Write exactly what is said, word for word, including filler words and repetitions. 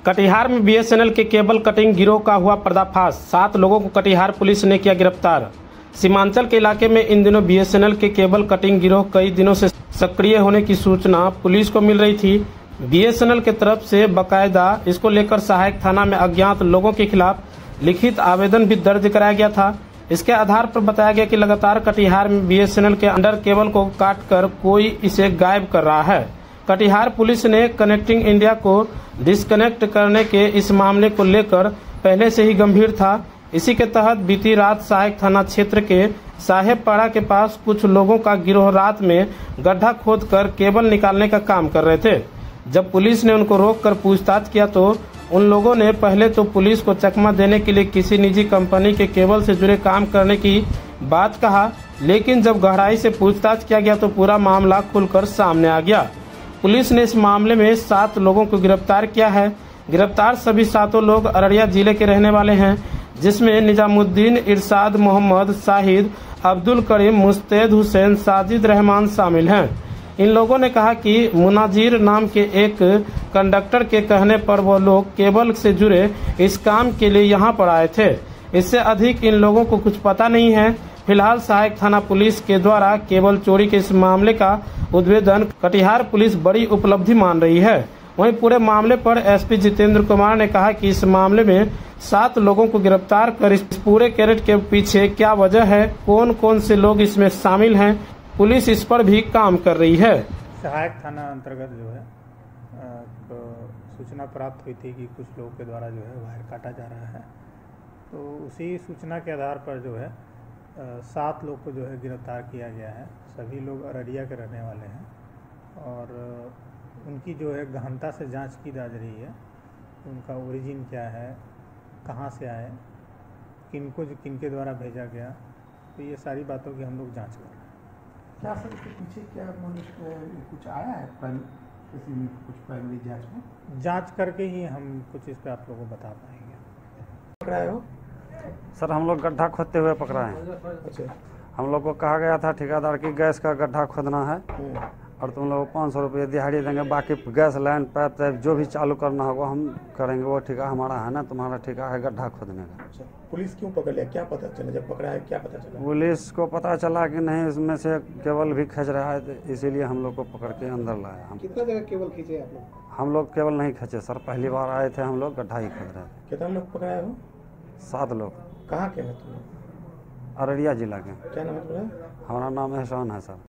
कटिहार में बीएसएनएल के cable cutting गिरोह का हुआ पर्दाफाश। सात लोगों को कटिहार पुलिस ने किया गिरफ्तार। सीमांचल के इलाके में इन दिनों बीएसएनएल के केबल कटिंग गिरोह कई दिनों से सक्रिय होने की सूचना पुलिस को मिल रही थी। बीएसएनएल के तरफ से बकायदा इसको लेकर सहायक थाना में अज्ञात लोगों के खिलाफ लिखित आवेदन भी दर्ज कराया गया था। इसके आधार पर बताया गया कि लगातार कटिहार में बीएसएनएल के अंडर केबल को काटकर कोई इसे गायब कर रहा है। कटिहार पुलिस ने कनेक्टिंग इंडिया को डिस्कनेक्ट करने के इस मामले को लेकर पहले से ही गंभीर था। इसी के तहत बीती रात सहायक थाना क्षेत्र के साहेबपाड़ा के पास कुछ लोगों का गिरोह रात में गड्ढा खोदकर केबल निकालने का काम कर रहे थे। जब पुलिस ने उनको रोककर पूछताछ किया तो उन लोगों ने पहले तो पुलिस को चकमा देने के लिए किसी निजी कंपनी के केबल से जुड़े काम करने की बात कहा, लेकिन जब गहराई से पूछताछ किया गया तो पूरा मामला खुलकर सामने आ गया। पुलिस ने इस मामले में सात लोगों को गिरफ्तार किया है। गिरफ्तार सभी सातों लोग अररिया जिले के रहने वाले हैं, जिसमें निजामुद्दीन, इरशाद, मोहम्मद, शाहिद, अब्दुल करीम, मुस्तैद हुसैन, साजिद रहमान शामिल हैं। इन लोगों ने कहा कि मुनाजिर नाम के एक कंडक्टर के कहने पर वो लोग केबल से जुड़े इस काम के लिए यहाँ पर आए थे। इससे अधिक इन लोगों को कुछ पता नहीं है। फिलहाल सहायक थाना पुलिस के द्वारा केबल चोरी के इस मामले का उद्भेदन कटिहार पुलिस बड़ी उपलब्धि मान रही है। वहीं पूरे मामले पर एसपी जितेंद्र कुमार ने कहा कि इस मामले में सात लोगों को गिरफ्तार कर इस पूरे कैरेट के पीछे क्या वजह है, कौन कौन से लोग इसमें शामिल हैं, पुलिस इस पर भी काम कर रही है। सहायक थाना अंतर्गत जो है तो सूचना प्राप्त हुई थी कि कुछ लोगों के द्वारा जो है वायर काटा जा रहा है। तो उसी सूचना के आधार पर जो है सात लोग को जो है गिरफ्तार किया गया है। सभी लोग अररिया के रहने वाले हैं और उनकी जो है गहनता से जांच की जा रही है। उनका ओरिजिन क्या है, कहाँ से आए, किनको किनके द्वारा भेजा गया, तो ये सारी बातों की हम लोग जांच कर रहे हैं। क्या सर इसके पीछे क्या कुछ आया है किसी में कुछ प्राइमरी जांच में? जांच करके ही हम कुछ इस पे आप लोगों को बता पाएंगे। पकड़ाए हो सर? हम लोग गड्ढा खोदते हुए पकड़ाए। अच्छा। हम लोग को कहा गया था ठेकेदार की गैस का गड्ढा खोदना है और तुम लोग पाँच सौ रुपये दिहाड़ी देंगे, बाकी गैस लाइन पाइप टाइप जो भी चालू करना होगा हम करेंगे। वो ठेका हमारा है ना, तुम्हारा ठेका है गड्ढा खोदने का। अच्छा। पुलिस क्यों पकड़ लिया, क्या पता चला जब पकड़ा है, क्या पता चला? पुलिस को पता चला कि नहीं इसमें से केबल भी खींच रहा है, तो इसीलिए हम लोग को पकड़ के अंदर लाया। हम कितना जगह केबल खींचे आप लोग? हम लोग केबल नहीं खींचे सर, पहली बार आए थे हम लोग, गड्ढा ही खोद रहे थे। कितना लोग पकड़ाए हो? सात लोग। कहाँ के हैं तुम लोग? अररिया जिला के। क्या नाम है तुम्हारा? हमारा नाम एहसान है सर।